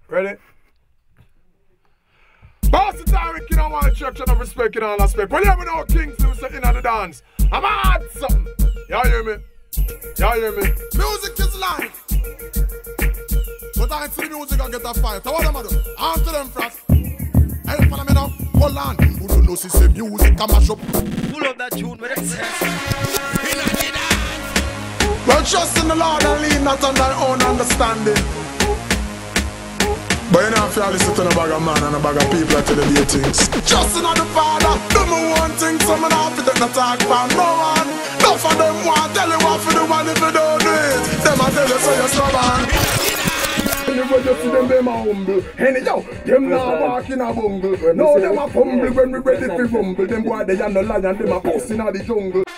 Ready? Boss the time, we don't want church and respect in all aspect. When you ever know Kings do something in the dance, I'm hard something. Y'all hear me? Y'all hear me? Music is life. But I see the music and get a fight. So what am I do? Answer them first. Hey, follow me now. Hold on. Who don't know see music and mash up? Pull up that tune with it. Well, trust in the Lord and lean not on thy own understanding. But you know if you listen to a bag of man and a bag of people that tell you the things. Trust in the Father. Do me one thing, so me not fit to talk about no one. None of them want tell you what for the one if you don't do it. Them a tell you so you're stubborn. Anyway, you see them a humble. And yo, them now walk in a bungle. No, them a fumble when we ready to rumble. Them boy they are no lion, them a puss in the jungle.